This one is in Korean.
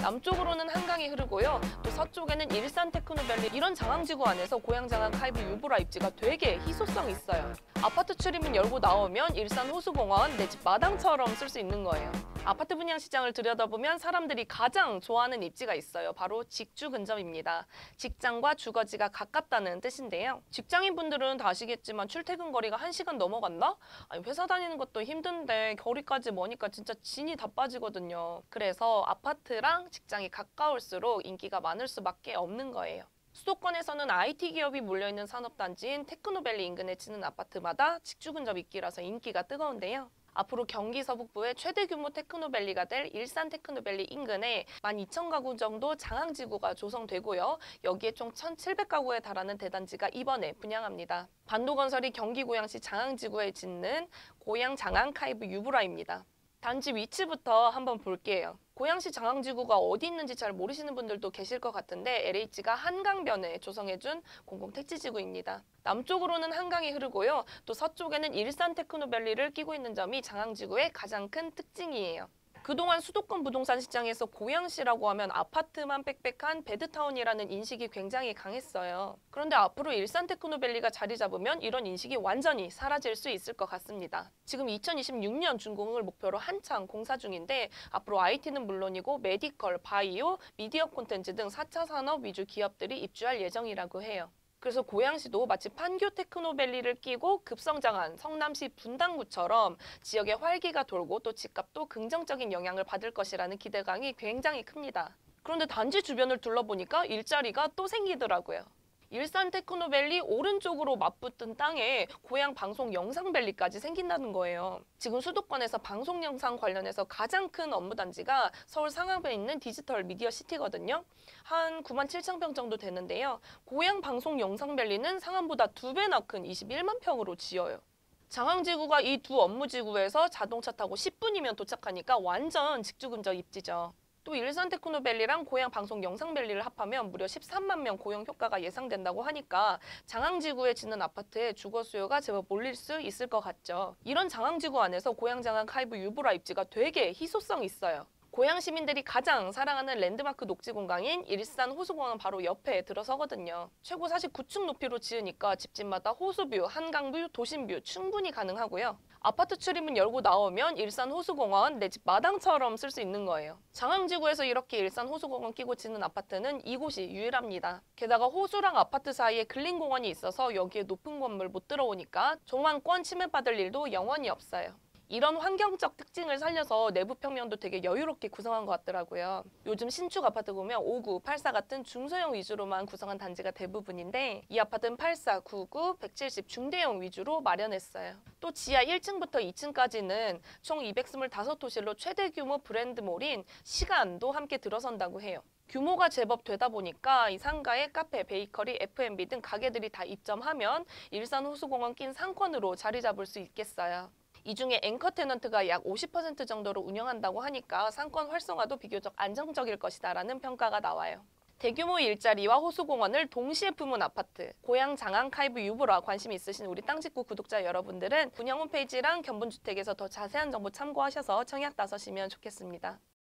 남쪽으로는 한강이 흐르고요. 또 서쪽에는 일산 테크노밸리, 이런 장항지구 안에서 고향장항 카이브 유보라 입지가 되게 희소성이 있어요. 아파트 출입문 열고 나오면 일산 호수공원 내 집 마당처럼 쓸 수 있는 거예요. 아파트 분양 시장을 들여다보면 사람들이 가장 좋아하는 입지가 있어요. 바로 직주 근접입니다. 직장과 주거지가 가깝다는 뜻인데요. 직장인분들은 다 아시겠지만 출퇴근 거리가 1시간 넘어간다? 아니, 회사 다니는 것도 힘든데 거리까지 머니까 진짜 진이 다 빠지거든요. 그래서 아파트랑 직장이 가까울수록 인기가 많을 수밖에 없는 거예요. 수도권에서는 IT 기업이 몰려있는 산업단지인 테크노밸리 인근에 짓는 아파트마다 직주 근접 있기라서 인기가 뜨거운데요. 앞으로 경기 서북부의 최대 규모 테크노밸리가 될 일산 테크노밸리 인근에 12,000가구 정도 장항지구가 조성되고요. 여기에 총 1,700가구에 달하는 대단지가 이번에 분양합니다. 반도건설이 경기 고양시 장항지구에 짓는 고양장항 카이브 유브라입니다. 단지 위치부터 한번 볼게요. 고양시 장항지구가 어디 있는지 잘 모르시는 분들도 계실 것 같은데 LH가 한강변에 조성해준 공공택지지구입니다. 남쪽으로는 한강이 흐르고요. 또 서쪽에는 일산 테크노밸리를 끼고 있는 점이 장항지구의 가장 큰 특징이에요. 그동안 수도권 부동산 시장에서 고양시라고 하면 아파트만 빽빽한 배드타운이라는 인식이 굉장히 강했어요. 그런데 앞으로 일산 테크노밸리가 자리 잡으면 이런 인식이 완전히 사라질 수 있을 것 같습니다. 지금 2026년 준공을 목표로 한창 공사 중인데 앞으로 IT는 물론이고 메디컬, 바이오, 미디어 콘텐츠 등 4차 산업 위주 기업들이 입주할 예정이라고 해요. 그래서 고양시도 마치 판교 테크노밸리를 끼고 급성장한 성남시 분당구처럼 지역의 활기가 돌고 또 집값도 긍정적인 영향을 받을 것이라는 기대감이 굉장히 큽니다. 그런데 단지 주변을 둘러보니까 일자리가 또 생기더라고요. 일산 테크노밸리 오른쪽으로 맞붙은 땅에 고양 방송 영상밸리까지 생긴다는 거예요. 지금 수도권에서 방송 영상 관련해서 가장 큰 업무 단지가 서울 상암에 있는 디지털 미디어 시티거든요. 한 97,000평 정도 되는데요. 고양 방송 영상밸리는 상암보다 2배나 큰 21만 평으로 지어요. 장항지구가 이 두 업무지구에서 자동차 타고 10분이면 도착하니까 완전 직주근접 입지죠. 또 일산 테크노밸리랑 고양 방송 영상밸리를 합하면 무려 13만 명 고용 효과가 예상된다고 하니까 장항지구에 짓는 아파트에 주거 수요가 제법 몰릴 수 있을 것 같죠. 이런 장항지구 안에서 고양장항 카이브 유보라 입지가 되게 희소성이 있어요. 고양 시민들이 가장 사랑하는 랜드마크 녹지 공간인 일산 호수공원 바로 옆에 들어서거든요. 최고 49층 높이로 지으니까 집집마다 호수뷰, 한강뷰, 도심뷰 충분히 가능하고요. 아파트 출입문 열고 나오면 일산 호수공원 내 집 마당처럼 쓸 수 있는 거예요. 장항지구에서 이렇게 일산 호수공원 끼고 짓는 아파트는 이곳이 유일합니다. 게다가 호수랑 아파트 사이에 근린공원이 있어서 여기에 높은 건물 못 들어오니까 조망권 침해받을 일도 영원히 없어요. 이런 환경적 특징을 살려서 내부 평면도 되게 여유롭게 구성한 것 같더라고요. 요즘 신축 아파트 보면 59, 84 같은 중소형 위주로만 구성한 단지가 대부분인데 이 아파트는 84, 99, 170 중대형 위주로 마련했어요. 또 지하 1층부터 2층까지는 총 225호실로 최대 규모 브랜드몰인 시간도 함께 들어선다고 해요. 규모가 제법 되다 보니까 이 상가에 카페, 베이커리, F&B 등 가게들이 다 입점하면 일산 호수공원 낀 상권으로 자리 잡을 수 있겠어요. 이 중에 앵커 테넌트가 약 50% 정도로 운영한다고 하니까 상권 활성화도 비교적 안정적일 것이다라는 평가가 나와요. 대규모 일자리와 호수공원을 동시에 품은 아파트, 고양장항 카이브 유보라 관심 있으신 우리 땅짓구 구독자 여러분들은 분양 홈페이지랑 견본주택에서 더 자세한 정보 참고하셔서 청약 나서시면 좋겠습니다.